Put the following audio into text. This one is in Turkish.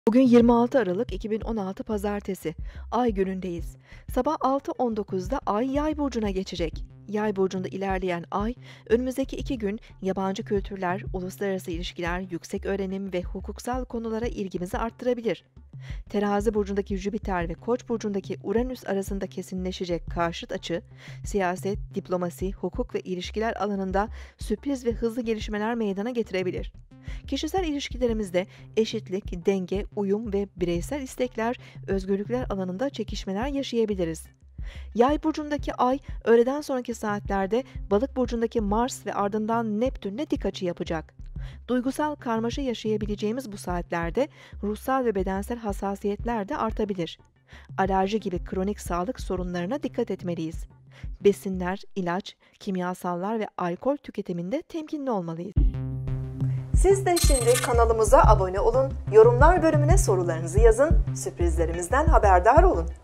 Bugün 26 Aralık 2016 Pazartesi. Ay günündeyiz. Sabah 6:19'da Ay Yay burcuna geçecek. Yay burcunda ilerleyen Ay, önümüzdeki 2 gün yabancı kültürler, uluslararası ilişkiler, yüksek öğrenim ve hukuksal konulara ilgimizi arttırabilir. Terazi burcundaki Jüpiter ve Koç burcundaki Uranüs arasında kesinleşecek karşıt açı, siyaset, diplomasi, hukuk ve ilişkiler alanında sürpriz ve hızlı gelişmeler meydana getirebilir. Kişisel ilişkilerimizde eşitlik, denge, uyum ve bireysel istekler, özgürlükler alanında çekişmeler yaşayabiliriz. Yay burcundaki Ay, öğleden sonraki saatlerde Balık burcundaki Mars ve ardından Neptün'le dik açı yapacak. Duygusal karmaşa yaşayabileceğimiz bu saatlerde ruhsal ve bedensel hassasiyetler de artabilir. Alerji gibi kronik sağlık sorunlarına dikkat etmeliyiz. Besinler, ilaç, kimyasallar ve alkol tüketiminde temkinli olmalıyız. Siz de şimdi kanalımıza abone olun, yorumlar bölümüne sorularınızı yazın, sürprizlerimizden haberdar olun.